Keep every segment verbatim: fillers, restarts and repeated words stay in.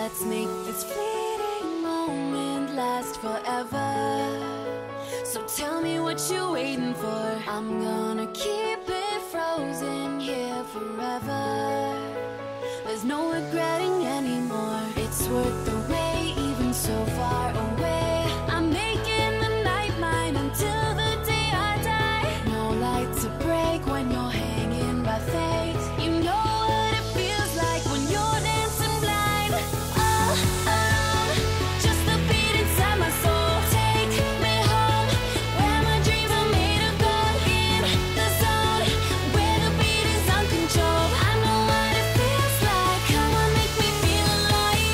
Let's make this fleeting moment last forever. So tell me what you're waiting for. I'm gonna keep it frozen here forever. There's no regretting anymore. It's worth the wait, even so far away. I'm making the night mine until the day I die. No light to break when you're hanging by faith. You know what it feels like when you're dancing blind. All alone, just the beat inside my soul. Take me home, where my dreams are made of gold. In the zone, where the beat is uncontrolled. I know what it feels like. Come on, make me feel alive.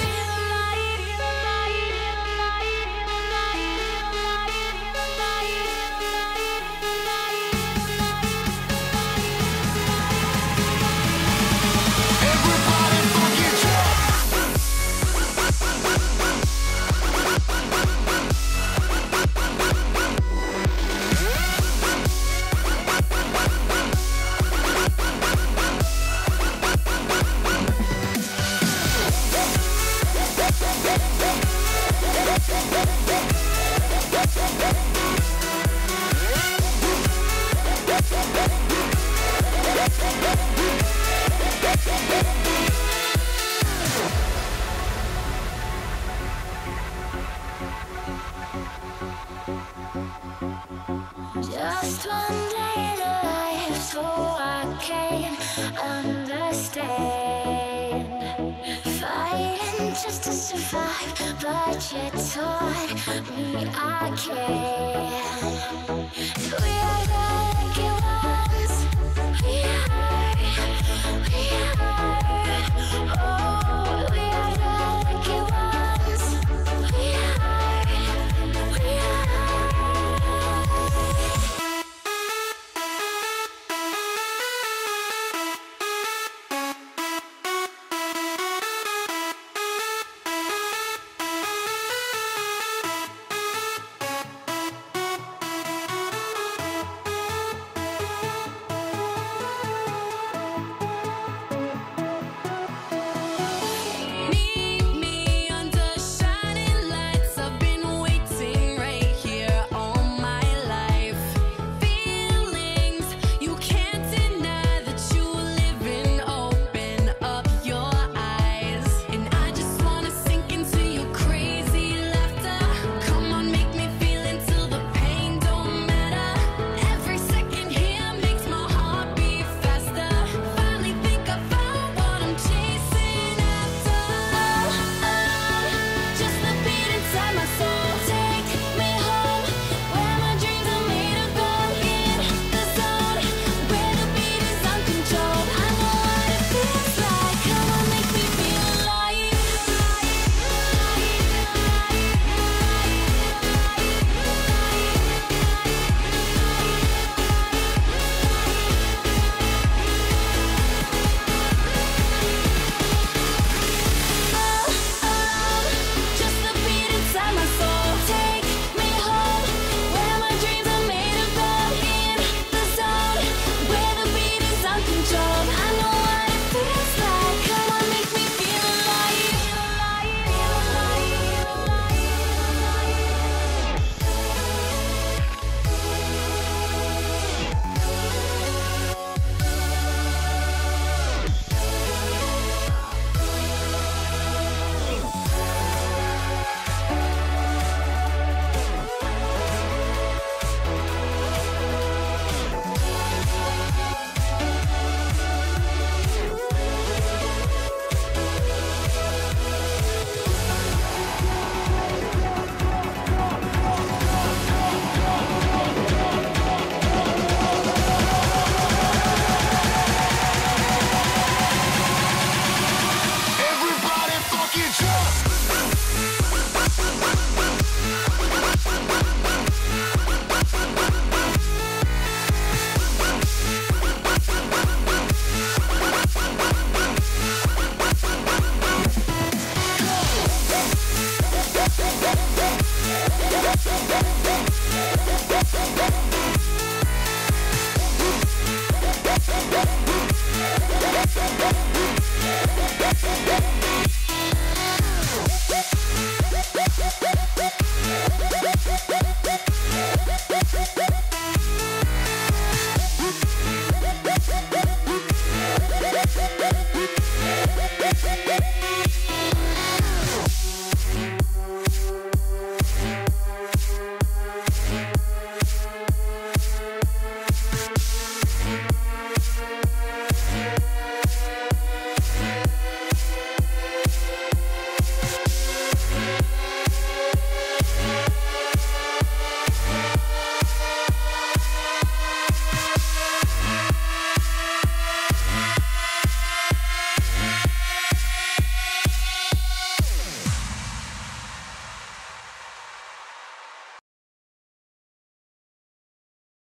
Everybody fucking jump! Just one day in life, so I can understand. Fighting just to survive, but you taught me I can. We are the lucky ones. We are, we are. Oh.